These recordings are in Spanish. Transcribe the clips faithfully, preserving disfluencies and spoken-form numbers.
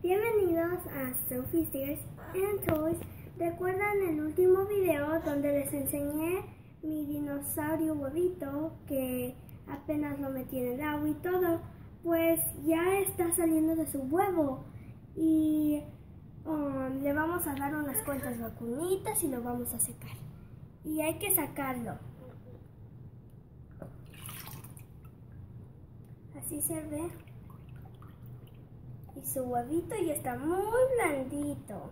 Bienvenidos a Sophie's Tears and Toys. ¿Recuerdan el último video donde les enseñé mi dinosaurio huevito que apenas lo metí en el agua y todo? Pues ya está saliendo de su huevo y um, le vamos a dar unas cuantas vacunitas y lo vamos a secar. Y hay que sacarlo. Así se ve. Y su huevito ya está muy blandito.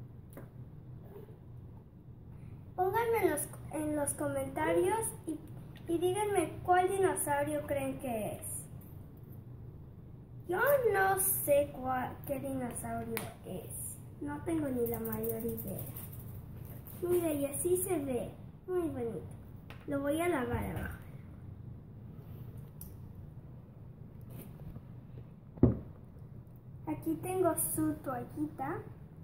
Pónganme en los, en los comentarios y, y díganme cuál dinosaurio creen que es. Yo no sé cuál, qué dinosaurio es. No tengo ni la mayor idea. Mira, y así se ve. Muy bonito. Lo voy a lavar abajo. Aquí tengo su toallita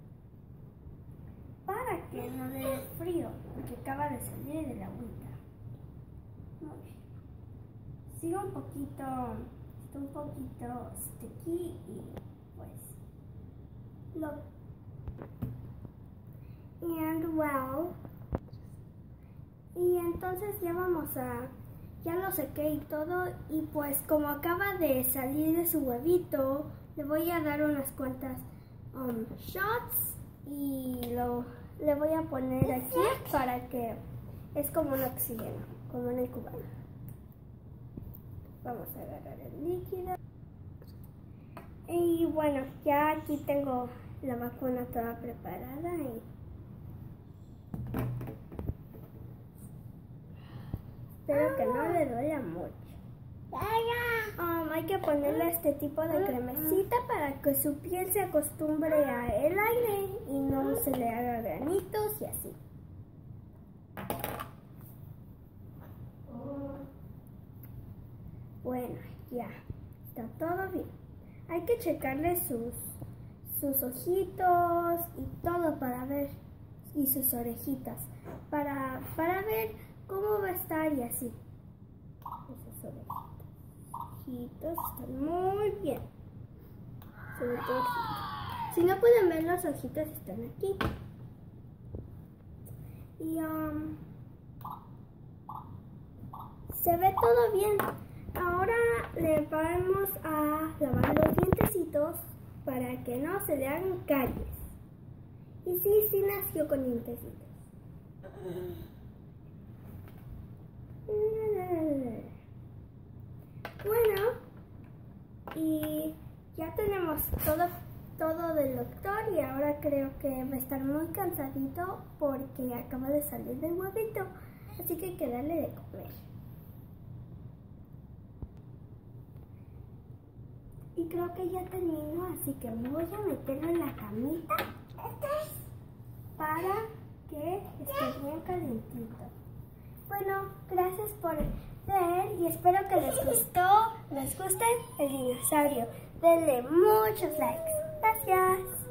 para que no le dé frío, porque acaba de salir de la agüita. Muy bien. Sigo un poquito, está un poquito sticky y pues lo... And well, y entonces ya vamos a, ya lo sequé y todo, y pues como acaba de salir de su huevito, le voy a dar unas cuantas um, shots y lo, le voy a poner aquí para que es como un oxígeno, como una incubadora. Vamos a agarrar el líquido. Y bueno, ya aquí tengo la vacuna toda preparada. Y espero que no le duela mucho. Um, hay que ponerle este tipo de cremecita para que su piel se acostumbre al aire y no se le haga granitos y así. Bueno, ya está todo bien. Hay que checarle sus, sus ojitos y todo para ver, y sus orejitas, para, para ver cómo va a estar y así. Esas orejitas. Están muy bien. Sobre todo, si no pueden ver, los ojitos están aquí. Y um, se ve todo bien. Ahora le vamos a lavar los dientecitos para que no se le hagan caries. Y sí, sí nació con dientecitos. Bueno, y ya tenemos todo, todo del doctor y ahora creo que va a estar muy cansadito porque acaba de salir del huevito, así que hay que darle de comer. Y creo que ya terminó, así que voy a meterlo en la camita para que esté bien calientito. Bueno, gracias por ver y espero que les gustó, les guste el dinosaurio. Denle muchos likes. Gracias.